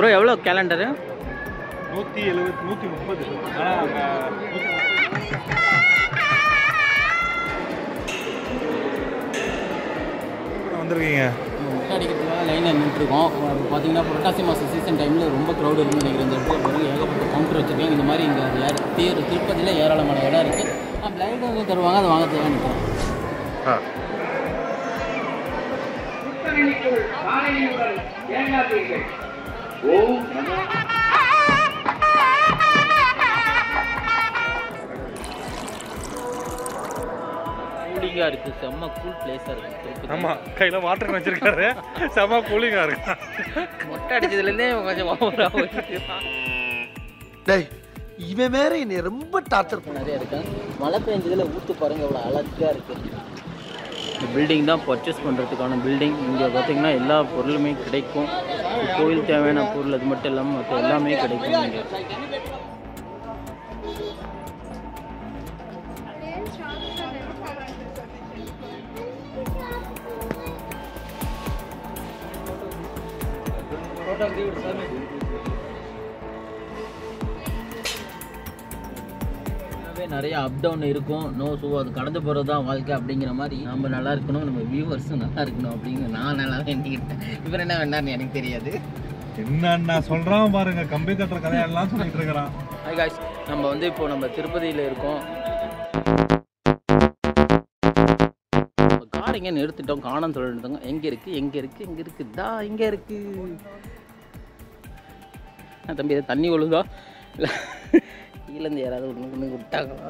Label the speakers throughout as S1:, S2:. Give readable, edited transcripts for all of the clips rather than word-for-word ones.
S1: Bro எவ்வளோ calendar?
S2: 170 130. ஆனால் வந்திருக்கீங்க.
S3: முட்டை அடிக்கிறதுக்காக லைனில் நின்றுருக்கோம். பார்த்தீங்கன்னா புரட்டாசி மாதம் சீசன் டைமில் ரொம்ப க்ரௌடு இருக்குன்னு நினைக்கிறேன். இந்த இடத்துல பிறகு ஏகப்பட்ட கவுண்டர் வச்சுருக்கேன். இந்த மாதிரி இங்கே திருப்பதியில் ஏராளமான இடம் இருக்குது. பிளைண்ட் வந்து தருவாங்க, அதை வாங்கிறதுக்காக நிற்கிறேன்.
S1: கூலிங்காக இருக்குது, செம்ம கூல் பிளேஸாக இருக்குது.
S2: ஆமாம், கையில் வாட்டர் வச்சுருக்காரு, செம்ம கூலிங்காக இருக்கு.
S1: மொட்டை அடிச்சதுலேருந்தே கொஞ்சம் ஓவராக
S4: டேய், இவன் வேற என்னை ரொம்ப டார்ச்சர் பண்ண.
S3: நிறைய இருக்கு. மழை பெஞ்சதில் ஊற்று பாருங்கள் எவ்வளோ அழகாக இருக்குது.
S1: இந்த பில்டிங் தான் பர்ச்சேஸ் பண்ணுறதுக்கான பில்டிங். இங்கே பார்த்திங்கன்னா எல்லா பொருளுமே கிடைக்கும். கோயில் தேவையான பொருள் அது மட்டும் இல்லாமல் மற்ற எல்லாமே கிடைக்கும் இங்கே.
S3: நிறைய அப் டவுன் இருக்கும். ஸோ அது கடந்து போகிறது தான் வாழ்க்கை அப்படிங்கிற மாதிரி நம்ம நல்லா இருக்கணும், நம்ம வியூவர்ஸும் நல்லா இருக்கணும் அப்படிங்கிற நான் நல்லா எண்ணிக்கிட்டேன். இவர் என்ன வேண்டான்னு எனக்கு தெரியாது.
S2: என்னன்னா சொல்கிறான் பாருங்க, கம்பி கட்டுற கதையெல்லாம் சொல்லிட்டு இருக்கிறான்.
S1: ஹாய் காய்ஸ், நம்ம வந்து இப்போ நம்ம திருப்பதியில் இருக்கோம். கார் எங்கே நிறுத்திட்டோம், காணோன்னு சொல்லிட்டு எங்கே இருக்குது எங்கே இருக்குது எங்கே இருக்குதா இங்கே இருக்குது. தம்பி இதை தண்ணி ஒழுங்கா இல்லை கீழேருந்து யாராவது ஒன்று விட்டாங்களா?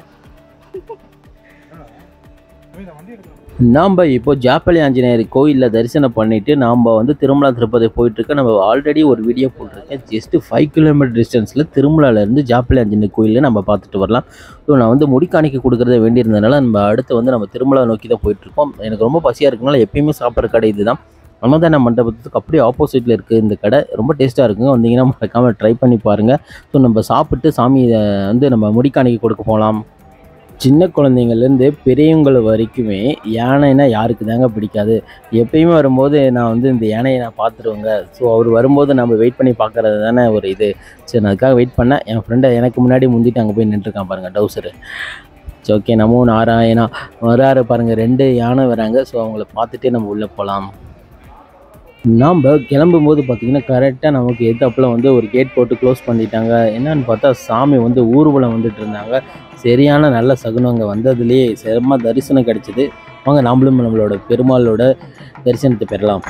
S1: நாம் இப்போ ஜாப்பலி ஆஞ்சநேயர் கோயிலில் தரிசனம் பண்ணிவிட்டு நாம் வந்து திருமலா திருப்பதி போயிட்டுருக்க. நம்ம ஆல்ரெடி ஒரு வீடியோ போட்டிருக்கேன். ஜஸ்ட்டு 5 கிலோமீட்டர் டிஸ்டன்ஸில் திருமலாலேருந்து ஜாப்பலி ஆஞ்சநேயர் கோயிலில் நம்ம பார்த்துட்டு வரலாம். ஸோ நான் வந்து முடிக்காணிக்க கொடுக்குறத வேண்டியிருந்ததுனால நம்ம அடுத்து வந்து நம்ம திருமலா நோக்கி தான் போயிட்டுருக்கோம். எனக்கு ரொம்ப பசியாக இருக்குனால எப்பயுமே சாப்பிட்ற கடை இது தான். அன்னதான மண்டபத்துக்கு அப்படியே ஆப்போசிட்டில் இருக்குது இந்த கடை. ரொம்ப டேஸ்ட்டாக இருக்குங்க. வந்தீங்கன்னா மறக்காமல் ட்ரை பண்ணி பாருங்கள். ஸோ நம்ம சாப்பிட்டு சாமியை வந்து நம்ம முடிக்காணிக்க கொடுக்க போகலாம். சின்ன குழந்தைங்கள்லேருந்து பெரியவங்கள் வரைக்குமே யானைன்னா யாருக்கு தாங்க பிடிக்காது. எப்பயுமே வரும்போது நான் வந்து இந்த யானையை நான் பார்த்துருவேங்க. ஸோ அவர் வரும்போது நம்ம வெயிட் பண்ணி பார்க்குறது தானே ஒரு இது. சரி, நான் அதுக்காக வெயிட் பண்ணேன். என் ஃப்ரெண்டை எனக்கு முன்னாடி முந்திட்டு அங்கே போய் நின்றுருக்கான் பாருங்கள், டவுசரு. சரி, ஓகே, நமோ நாராயணா வராரு பாருங்கள். 2 யானை வராங்க. ஸோ அவங்கள பார்த்துட்டே நம்ம உள்ளே போகலாம். நாம் கிளம்பும்போது பார்த்திங்கன்னா கரெக்டாக நமக்கு எதாப்பில் வந்து ஒரு கேட் போட்டு க்ளோஸ் பண்ணிட்டாங்க. என்னன்னு பார்த்தா சாமி வந்து ஊர்வலம் வந்துட்டு இருந்தாங்க. சரியான நல்ல சகுனம். அங்கே வந்ததுலேயே செம்ம தரிசனம் கிடச்சிது. வாங்க நாமளும் நம்மளோட பெருமாளோட தரிசனத்தை பெறலாம்.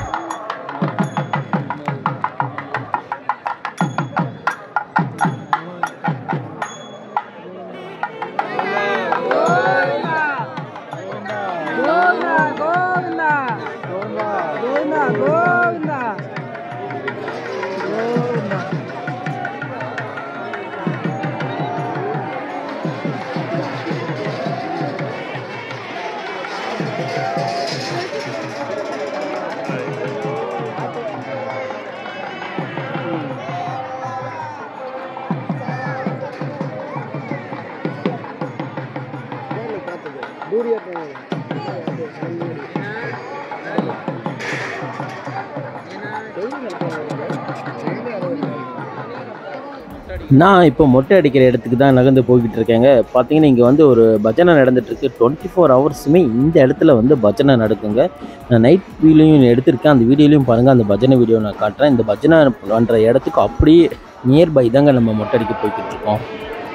S1: நான் இப்போ மொட்டை அடிக்கிற இடத்துக்கு தான் நகர்ந்து போய்கிட்டு இருக்கேங்க. பார்த்தீங்கன்னா இங்கே வந்து ஒரு பஜனை நடந்துகிட்ருக்கு. 24 ஹவர்ஸுமே இந்த இடத்துல வந்து பஜனை நடக்குங்க. நான் நைட் வீடியோலையும் எடுத்திருக்கேன். அந்த வீடியோலையும் பாருங்கள். அந்த பஜனை வீடியோ நான் காட்டுறேன். இந்த பஜனை பண்ணுற இடத்துக்கு அப்படியே நியர்பை தாங்க நம்ம மொட்டை அடிக்க போய்கிட்டு இருக்கோம்.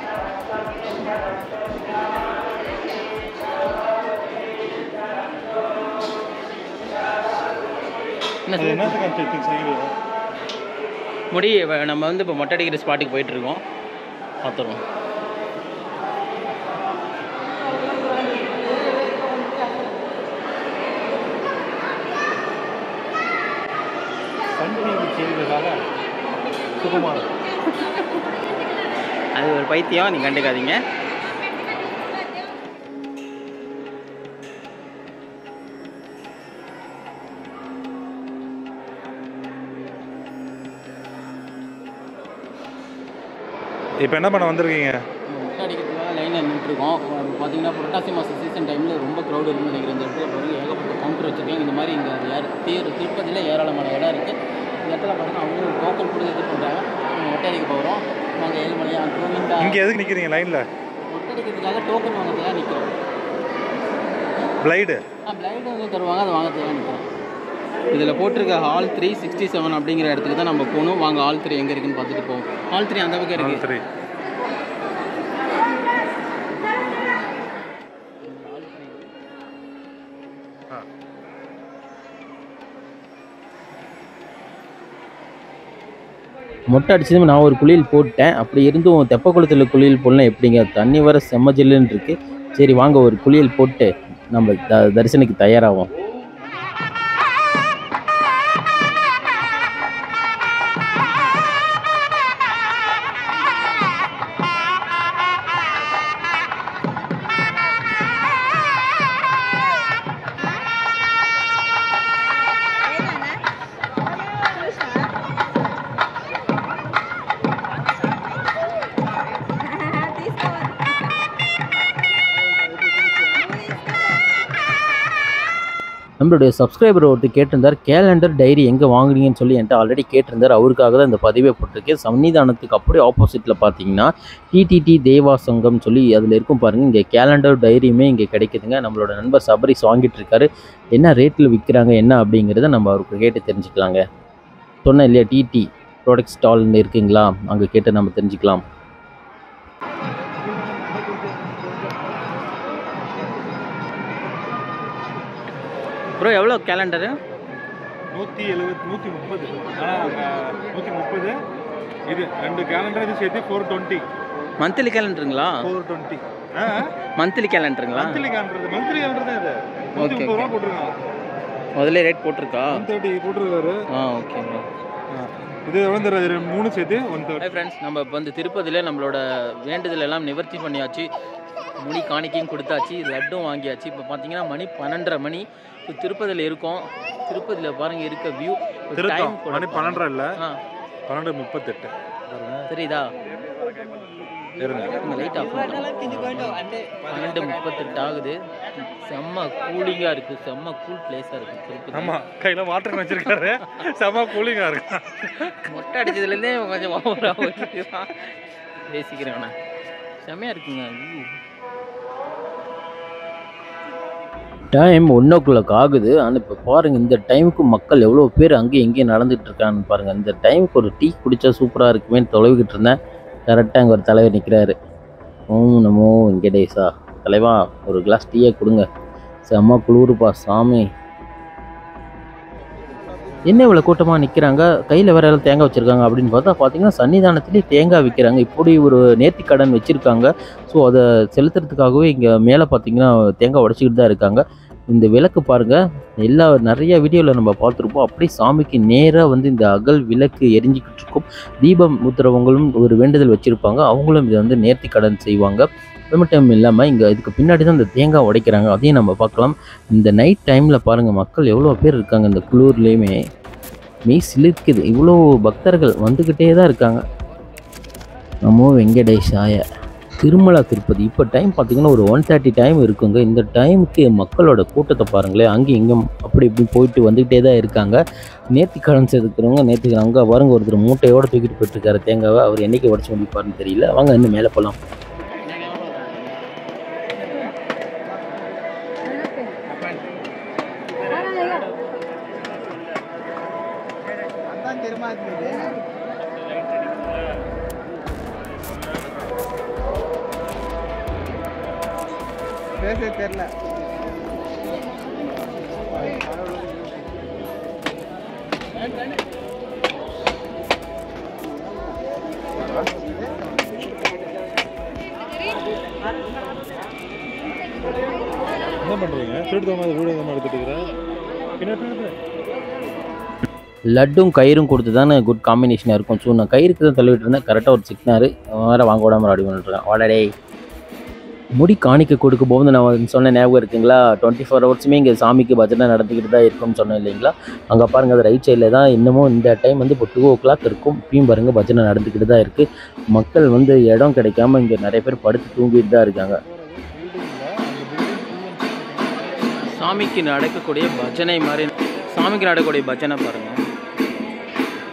S1: முடி நம்ம வந்து இப்போ மொட்டை அடிக்கிற ஸ்பாட்டுக்கு போயிட்டுருக்கோம். பார்த்துருவோம். அது ஒரு பைத்தியம், நீங்கள் கண்டுக்காதீங்க.
S2: இப்போ என்ன பண்ண வந்திருக்கீங்க?
S3: முட்டை அடிக்கிறதுக்காக லைனில் நின்றுருக்கோம். பார்த்தீங்கன்னா புரட்டாசி மாதம் சீசன் டைமில் ரொம்ப க்ரௌடு இருக்குன்னு நினைக்கிறேன். இந்த இடத்துல பிறகு ஏகப்பட்ட கவுண்டர் வச்சுருக்கேன். இந்த மாதிரி இங்கே திருப்பதியில் ஏராளமான இடம் இருக்குது. இந்த இடத்துல பாருங்கள் அவங்களும் டோக்கன் கொடுத்து இது பண்ணுறாங்க. மொட்டை அடிக்க போகிறோம். நாங்கள் ஏழுமலையா கோவிந்தா
S2: இங்கே எதுக்கு நிற்கிறீங்க லைனில்?
S3: மொட்டை அடிக்கிறதுக்காக டோக்கன் வாங்கிறதுக்காக நிற்கிறோம்.
S2: பிளைடு
S3: பிளைடு வந்து தருவாங்க, அதை வாங்கிறதுக்காக நிற்கிறோம். இதில் போட்டிருக்க ஹால் 367 அப்படிங்கிற இடத்துக்கு தான் நம்ம போகணும். வாங்க ஹால் 3 எங்கே இருக்குன்னு பார்த்துட்டு போவோம். ஹால் 3 அந்த பக்கம் இருக்குது.
S1: மொட்டை அடிச்சதுமே நான் ஒரு குளியல் போட்டேன். அப்படி இருந்தும் தெப்ப குளத்தில் குளியல் போடலாம் எப்படிங்க, தண்ணி வர செம்ம ஜில்லுன்னு இருக்குது. சரி வாங்க ஒரு குளியல் போட்டு நம்ம தரிசனத்துக்கு தயாராகும். நம்மளுடைய சப்ஸ்கிரைபர் ஒருத்தர் கேட்டிருந்தார், கேலண்டர் டைரி எங்கே வாங்குனீங்கன்னு சொல்லி என்கிட்ட ஆல்ரெடி கேட்டிருந்தார். அவருக்காக தான் இந்த பதிவை போட்டிருக்கேன். சன்னிதானத்துக்கு அப்படியே ஆப்போசிட்டில் பார்த்தீங்கன்னா டிடிடி தேவா சங்கம் சொல்லி அதில் இருக்கும் பாருங்கள். இங்கே கேலண்டர் டைரியுமே இங்கே கிடைக்குதுங்க. நம்மளோட நண்பர் சபரிஸ் வாங்கிட்டு இருக்காரு. என்ன ரேட்டில் விற்கிறாங்க என்ன அப்படிங்கிறத நம்ம அவருக்கு கேட்டு தெரிஞ்சுக்கலாங்க. சொன்னேன் இல்லையா, டிடி ப்ராடக்ட் ஸ்டால்னு இருக்குங்களா, அங்கே கேட்டு நம்ம தெரிஞ்சுக்கலாம்.
S3: ப்ரோ எவ்வளோ கேலண்டரு?
S2: 170 130. ஆனால் 130. இது 2 கேலண்டர் இது சேர்த்து 420.
S3: மந்த்லி கேலண்டருங்களா?
S2: 420.
S3: மந்த்லி கேலண்டருங்களா?
S2: மந்த்லி கேலண்டர் தான் இது.
S3: ஓகே
S2: 130 ரூபா போட்டுருக்காங்க.
S3: முதல்ல ரேட் போட்டிருக்கா?
S2: 130 போட்டிருக்காரு.
S3: Okay bro.
S2: இது எவ்வளோ 3 சேர்த்து 130.
S3: ஹாய் ஃப்ரெண்ட்ஸ், நம்ம இப்போ வந்து திருப்பதியில் நம்மளோட வேண்டுதல் எல்லாம் நிவர்த்தி பண்ணியாச்சு. முடி காணிக்கையும் கொடுத்தாச்சு, லட்டும் வாங்கியாச்சு. இப்போ பார்த்தீங்கன்னா மணி 12:30 மணி. இப்போ திருப்பதியில் இருக்கோம். திருப்பதியில் பாருங்கள் இருக்க வியூ.
S2: மணி 12:30 இல்லை, 12:38.
S3: தெரியுதா? லைட் ஆஃப் 12:38 ஆகுது. செம்ம கூலிங்காக இருக்குது, செம்ம கூல் பிளேஸாக இருக்குது திருப்பதி.
S2: ஆமாம், கையில் வாட்டர் வச்சிருக்காரு. செம்ம கூலிங்காக இருக்கு.
S3: மொட்டை அடிச்சதுலேருந்தே கொஞ்சம் ஓவராக பேசிக்கிறேன். செம்மையாக இருக்குங்க வியூ.
S1: டைம் 1:00 ஆகுது. ஆனால் இப்போ பாருங்கள் இந்த டைமுக்கு மக்கள் எவ்வளோ பேர் அங்கேயும் இங்கேயும் நடந்துகிட்டு இருக்கான்னு பாருங்கள். இந்த டைமுக்கு ஒரு டீ குடித்தா சூப்பராக இருக்குமேன்னு தொலைவிக்கிட்டு இருந்தேன். கரெக்டாக அங்கே ஒரு தலைவர் நிற்கிறாரு. ஓம் நமோ வெங்கடேஷா. தலைவா ஒரு கிளாஸ் டீயை கொடுங்க, செம்ம குளிருப்பா சாமி. என்ன இவ்வளோ கூட்டமாக நிற்கிறாங்க, கையில் வேற எல்லாம் தேங்காய் வச்சுருக்காங்க அப்படின்னு பார்த்தீங்கன்னா சன்னிதானத்துலேயே தேங்காய் விற்கிறாங்க. இப்படி ஒரு நேர்த்திக்கடன் வச்சுருக்காங்க. ஸோ அதை செலுத்துறதுக்காகவே இங்கே மேலே பார்த்தீங்கன்னா தேங்காய் உடச்சிக்கிட்டு தான் இருக்காங்க. இந்த விளக்கு பாருங்கள், நிறைய வீடியோவில் நம்ம பார்த்துருப்போம். அப்படியே சாமிக்கு நேராக வந்து இந்த அகல் விளக்கு எரிஞ்சிக்கிட்டு இருக்கும். தீபம் ஊத்துறவங்களும் ஒரு வேண்டுதல் வச்சுருப்பாங்க, அவங்களும் இதை வந்து நேர்த்திக்கடன் செய்வாங்க. அது மட்டும் இல்லாமல் இங்கே இதுக்கு பின்னாடி தான் இந்த தேங்காய் உடைக்கிறாங்க, அதையும் நம்ம பார்க்கலாம். இந்த நைட் டைமில் பாருங்கள் மக்கள் எவ்வளோ பேர் இருக்காங்க. இந்த குளூர்லேயுமே மெய் சிலிர்க்குது, இவ்வளோ பக்தர்கள் வந்துக்கிட்டே தான் இருக்காங்க. நமோ வெங்கடேஷாய. திருமலா திருப்பதி இப்போ டைம் பார்த்திங்கன்னா ஒரு 1:30 டைம் இருக்குங்க. இந்த டைமுக்கு மக்களோட கூட்டத்தை பாருங்களேன், அங்கேயும் இங்கேயும் அப்படி இப்படி போயிட்டு வந்துக்கிட்டே தான் இருக்காங்க. நேர்த்திக்கடன் செதுக்கிறவங்க நேர்த்திக்கிறாங்க. பாருங்க ஒருத்தர் மூட்டையோடு தூக்கிட்டு போயிட்டுருக்காரு தேங்காவை. அவர் என்றைக்கு உடச்சி முடிப்பாருன்னு தெரியல. வாங்க இன்னும் மேலே போகலாம்.
S5: தெரியல.
S2: என்ன பண்ணுறீங்க? திருட்டு வீடு எடுத்துட்டு இருக்கிறேன்.
S1: லட்டும் கயிறும் கொடுத்து தானே குட் காம்பினேஷனாக இருக்கும். ஸோ நான் கயிறுக்கு தான் தள்ளிவிட்டு இருந்தேன். கரெக்டாக ஒரு சிக்னாரு வேறு வாங்க விடாமல் ரெடி பண்ணிட்டுருக்கேன். வாடடே முடி காணிக்க கொடுக்க போகும்போது நான் சொன்ன ஞாபகம் இருக்குங்களா, 24 ஹவர்ஸுமே இங்கே சாமிக்கு பஜனை நடந்துக்கிட்டு தான் இருக்கும்னு சொன்னேன் இல்லைங்களா. அங்கே பாருங்கள், அது ரைட் சைடில் தான் இன்னமும் இந்த டைம் வந்து இப்போ 2 o'clock இருக்கும். இப்பயும் பாருங்கள் பஜனை நடந்துக்கிட்டு தான் இருக்குது. மக்கள் வந்து இடம் கிடைக்காம இங்கே நிறைய பேர் படுத்து தூங்கிட்டு தான் இருக்காங்க.
S3: சாமிக்கு நடக்கக்கூடிய பஜனை மாதிரி, சாமிக்கு நடக்கக்கூடிய பஜனை பாருங்கள்.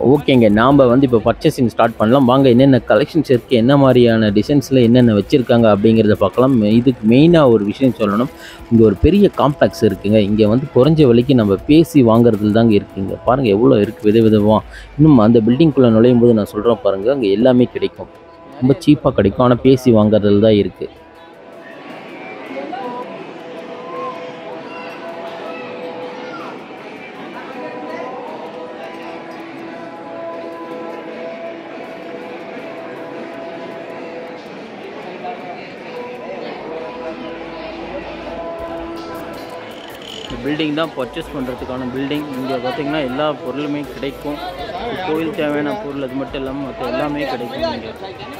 S1: ஓகேங்க, நாம் வந்து இப்போ பர்ச்சேசிங் ஸ்டார்ட் பண்ணலாம். வாங்க என்னென்ன கலெக்ஷன்ஸ் இருக்குது, என்ன மாதிரியான டிசைன்ஸில் என்னென்ன வச்சுருக்காங்க அப்படிங்கிறத பார்க்கலாம். இதுக்கு மெயினாக ஒரு விஷயம் சொல்லணும், இங்கே ஒரு பெரிய காம்ப்ளெக்ஸ் இருக்குங்க. இங்கே வந்து குறைஞ்ச விலைக்கு நம்ம பேசி வாங்குறதுல தாங்க இருக்குங்க. பாருங்கள் எவ்வளோ இருக்குது விதவிதமாக. இன்னும் அந்த பில்டிங்குள்ளே நுழையும் போது நான் சொல்கிறேன் பாருங்கள், அங்கே எல்லாமே கிடைக்கும், ரொம்ப சீப்பாக கிடைக்கும். ஆனால் பேசி வாங்குறதுல தான் இருக்குது. பில்டிங் தான் பர்ச்சேஸ் பண்ணுறதுக்கான பில்டிங். இங்கே பார்த்திங்கன்னா எல்லா பொருளுமே கிடைக்கும். கோயில் தேவையான பொருள் அது மட்டும் இல்லாமல் மற்ற எல்லாமே கிடைக்கும் இங்கே.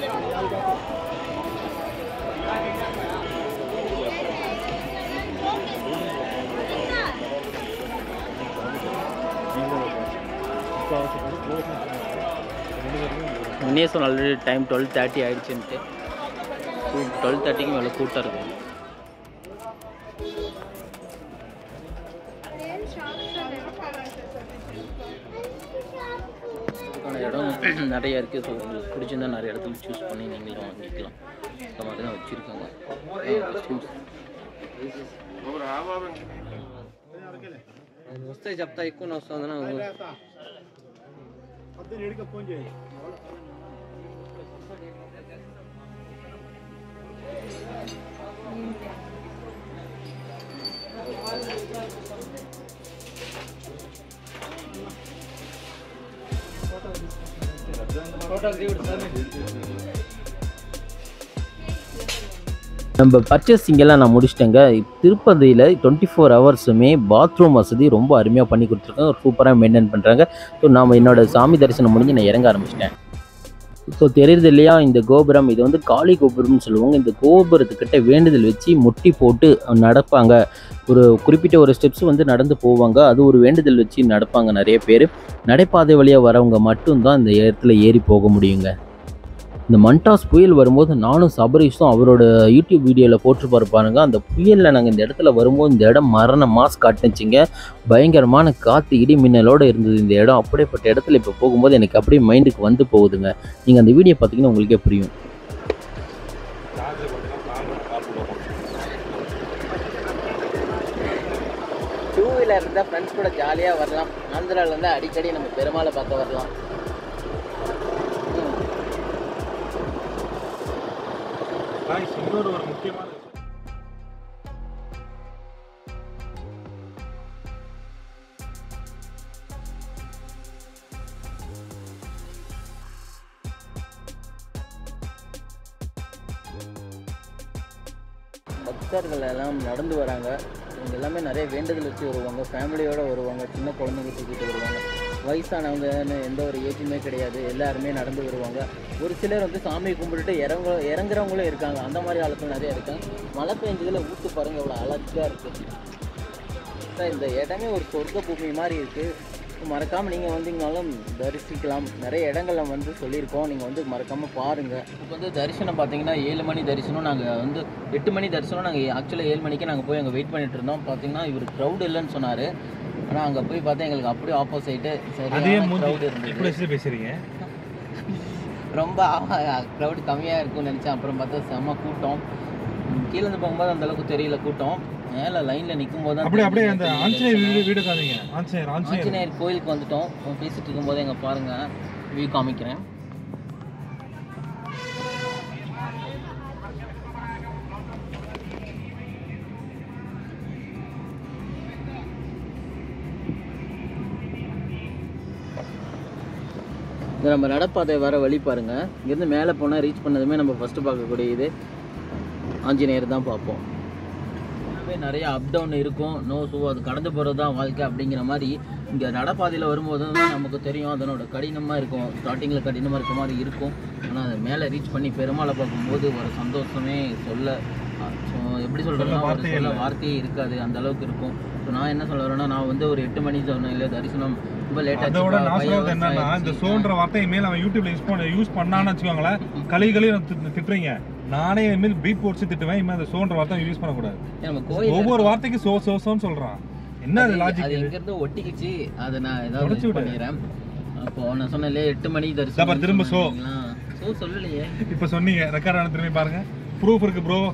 S1: முன்னே சொன்ன ஆல்ரெடி டைம் 12:30 ஆகிடுச்சுன்ட்டு. 12:30க்கு மேலே கூட்டம் இருக்கும். இடம் நிறைய இருக்குது. ஸோ உங்களுக்கு பிடிச்சிருந்தா நிறைய இடத்துல சூஸ் பண்ணி நீங்களும் வாங்கிக்கலாம். இந்த மாதிரி தான் வச்சுருக்காங்க.
S3: వస్తాయి చెప్తా ఎక్కువ వస్తుందని
S1: நம்ம பர்ச்சேசிங்கெல்லாம் நான் முடிச்சிட்டேங்க. திருப்பதியில் 24 ஹவர்ஸுமே பாத்ரூம் வசதி ரொம்ப அருமையாக பண்ணி கொடுத்துருக்காங்க. ஒரு சூப்பராக மெயின்டைன் பண்ணுறாங்க. ஸோ நான் என்னோடய சாமி தரிசனம் முடிஞ்சு நான் இறங்க ஆரம்பிச்சிட்டேன். ஸோ தெரியுது இல்லையா, இந்த கோபுரம் இது வந்து காளி கோபுரம்னு சொல்லுவாங்க. இந்த கோபுரத்துக்கிட்ட வேண்டுதல் வச்சு முட்டி போட்டு நடப்பாங்க. ஒரு குறிப்பிட்ட ஒரு ஸ்டெப்ஸ் வந்து நடந்து போவாங்க. அது ஒரு வேண்டுதல் வச்சு நடப்பாங்க. நிறைய பேர் நடைபாதை வழியாக வரவங்க மட்டும்தான் இந்த இடத்துல ஏறி போக முடியுங்க. இந்த மண்டாஸ் புயல் வரும்போது நானும் சபரீஷும் அவரோட யூடியூப் வீடியோவில் போட்டு பாருங்க. அந்த புயலில் நாங்கள் இந்த இடத்துல வரும்போது இந்த இடம் மரண மாஸ் காட்டுச்சுங்க. பயங்கரமான காற்று இடி மின்னலோடு இருந்தது இந்த இடம். அப்படிப்பட்ட இடத்துல இப்போ போகும்போது எனக்கு அப்படியே மைண்டுக்கு வந்து போகுதுங்க. நீங்கள் அந்த வீடியோ பார்த்தீங்கன்னா உங்களுக்கே புரியும்.
S3: டூ வீலர் இருந்தால் ஃப்ரெண்ட்ஸ் கூட ஜாலியாக வரலாம். ஆந்திராவில் இருந்தால் அடிக்கடி நம்ம பெருமாளை பார்க்க வரலாம்.
S2: இன்னொரு ஒரு முக்கியமான
S3: பக்தர்கள் எல்லாம் நடந்து வராங்க. இவங்க எல்லாமே நிறைய வேண்டுதல் வச்சு வருவாங்க. ஃபேமிலியோடு வருவாங்க. சின்ன குழந்தைங்க தூக்கிட்டு வருவாங்க. வயசானவங்கன்னு எந்த ஒரு ஏஜுமே கிடையாது. எல்லாருமே நடந்து வருவாங்க. ஒரு சிலர் வந்து சாமி கும்பிட்டுட்டு இறங்குறவங்களும் இருக்காங்க. அந்த மாதிரி ஆளுக்கள் நிறைய இருக்காங்க. மழை பெஞ்சதில் ஊற்று பாருங்கள் எவ்வளோ அழகாக இருக்குது. இந்த இடமே ஒரு சொர்க்க பூமி மாதிரி இருக்குது. மறக்காமல் நீங்கள் வந்தீங்கனாலும் தரிசிக்கலாம். நிறைய இடங்களில் வந்து சொல்லியிருக்கோம். நீங்கள் வந்து மறக்காமல் பாருங்கள். இப்போ வந்து தரிசனம் பார்த்தீங்கன்னா 7 மணி தரிசனம். நாங்கள் வந்து 8 மணி தரிசனம். நாங்கள் ஆக்சுவலாக 7 மணிக்கு நாங்கள் போய் அங்கே வெயிட் பண்ணிட்டு இருந்தோம். பார்த்தீங்கன்னா இவர் க்ரௌட் இல்லைன்னு சொன்னார். ஆனால் அங்கே போய் பார்த்தா எங்களுக்கு அப்படியே ஆப்போசிட்டு சரியான க்ரௌட் இருந்துச்சு.
S2: பேசுகிறீங்க
S3: ரொம்ப க்ரௌட் கம்மியாக இருக்கும்னு நினச்சேன். அப்புறம் பார்த்தா செம்ம கூட்டம். கீழே இருந்து போகும்போது அந்தளவுக்கு தெரியல கூட்டம். மேலே லைனில் நிற்கும் போது
S2: அப்படியே அந்த ஆஞ்சநேயர்
S3: கோயிலுக்கு வந்துட்டோம். பேசிட்டு இருக்கும்போது எங்கே பாருங்கள் வியூ காமிக்கிறேன். இது நம்ம நடப்பாதை வர வழி பாருங்கள். இங்கேருந்து மேலே போனால் ரீச் பண்ணதுமே நம்ம ஃபஸ்ட்டு பார்க்கக்கூடிய இது ஆஞ்சநேயர் தான் பார்ப்போம். நிறைய அப் டவுன் இருக்கும். ஸோ அது கடந்து போகிறது தான் வாழ்க்கை அப்படிங்கிற மாதிரி இங்கே நடப்பாதையில் வரும்போது தான் நமக்கு தெரியும் அதனோட கடினமாக இருக்கும். ஸ்டார்டிங்கில் கடினமாக இருக்க மாதிரி இருக்கும். ஆனால் அதை மேலே ரீச் பண்ணி பெருமாளை பார்க்கும்போது ஒரு சந்தோஷமே சொல்ல எப்படி சொல்கிறேன்னா வார்த்தையே இருக்காது. அந்த அளவுக்கு இருக்கும். ஸோ நான் என்ன சொல்ல வரேன்னா, நான் வந்து ஒரு 8 மணி சொன்னேன் இல்லை தரிசனம் ரொம்ப லேட்டாக.
S2: அதோட நான் சொல்றது என்னன்னா, இந்த சோன்ற வார்த்தை மேல அவன் யூடியூப்ல யூஸ் பண்ணான்னு வச்சுக்கோங்களேன், களி திட்டுறீங்க. நானே இனிமேல் பீப் போட்டு திட்டுவேன். இனிமேல் அந்த சோன்ற வார்த்தை யூஸ் பண்ணக்கூடாது. ஒவ்வொரு வார்த்தைக்கு சோன்னு சொல்றான். என்ன அது லாஜிக்?
S3: அது எங்க இருந்து ஒட்டிக்கிச்சு. அதை நான் ஏதாவது பண்ணிடுறேன். அப்போ நான் சொன்னேன்ல 8 மணிக்கு
S2: பாரு,
S3: தரிசனம்
S2: திரும்ப ஷோ
S3: சொல்லலையே.
S2: இப்ப சொன்னீங்க ரெக்கார்ட் ஆன திரும்பி பாருங்க, ப்ரூஃப் இருக்கு ப்ரோ.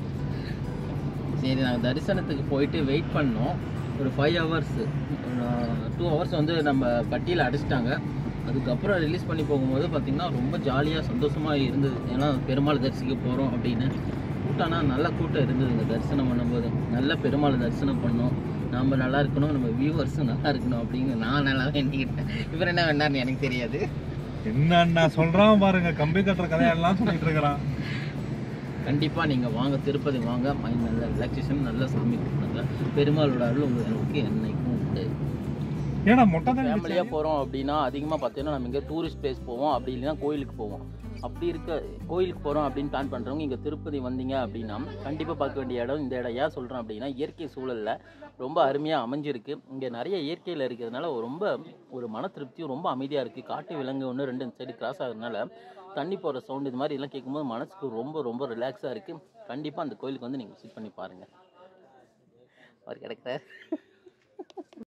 S3: சரி, நாங்கள் தரிசனத்துக்கு போயிட்டு வெயிட் பண்ணோம் ஒரு 5 ஹவர்ஸ். 2 ஹவர்ஸ் வந்து நம்ம பட்டியில் அடிச்சிட்டாங்க. அதுக்கப்புறம் ரிலீஸ் பண்ணி போகும்போது பார்த்திங்கன்னா ரொம்ப ஜாலியாக சந்தோஷமாக இருந்தது. ஏன்னா பெருமாள் தரிசிக்க போகிறோம் அப்படின்னு. கூட்டம்னா நல்ல கூட்டம் இருந்ததுங்க. தரிசனம் பண்ணும்போது நல்ல பெருமாள் தரிசனம் பண்ணோம். நம்ம நல்லா இருக்கணும், நம்ம வியூவர்ஸும் நல்லா இருக்கணும் அப்படிங்க நான் நல்லா வேண்டிக்கிட்டேன். இவர் என்ன வேண்டான்னு எனக்கு தெரியாது.
S2: என்னன்னா சொல்றான் பாருங்க, கம்பி கட்டுற கதையெல்லாம் சொல்லிட்டு இருக்கிறான்.
S3: கண்டிப்பாக நீங்கள் வாங்க, திருப்பதி வாங்க. மைண்ட் நல்ல ரிலாக்ஸேஷன், நல்ல சாமி கொடுத்தாங்க. பெருமாளோட அருள் உங்களுக்கு என்னைக்கும் உண்டு.
S2: ஏன்னா மொட்டை
S3: ஃபேமிலியாக போகிறோம் அப்படின்னா அதிகமாக பார்த்தீங்கன்னா நம்ம இங்கே டூரிஸ்ட் பிளேஸ் போவோம், அப்படி இல்லைன்னா கோயிலுக்கு போவோம். அப்படி இருக்க கோயிலுக்கு போகிறோம் அப்படின்னு பிளான் பண்ணுறவங்க இங்கே திருப்பதி வந்தீங்க அப்படின்னா கண்டிப்பாக பார்க்க வேண்டிய இடம் இந்த இடம். ஏன் சொல்கிறேன் அப்படின்னா இயற்கை சூழலில் ரொம்ப அருமையாக அமைஞ்சிருக்கு. இங்கே நிறைய இயற்கையில் இருக்கிறதுனால ரொம்ப ஒரு மன திருப்தியும் ரொம்ப அமைதியாக இருக்குது. காட்டு விலங்கு 1-2 சைடு கிராஸ் ஆகுறதுனால தண்ணி போகிற சவுண்டு இது மாதிரி எல்லாம் கேட்கும்போது மனசுக்கு ரொம்ப ரொம்ப ரிலாக்ஸாக இருக்குது. கண்டிப்பாக அந்த கோயிலுக்கு வந்து நீங்கள் விசிட் பண்ணி பாருங்கள். அவர் கிடைக்கிறார்.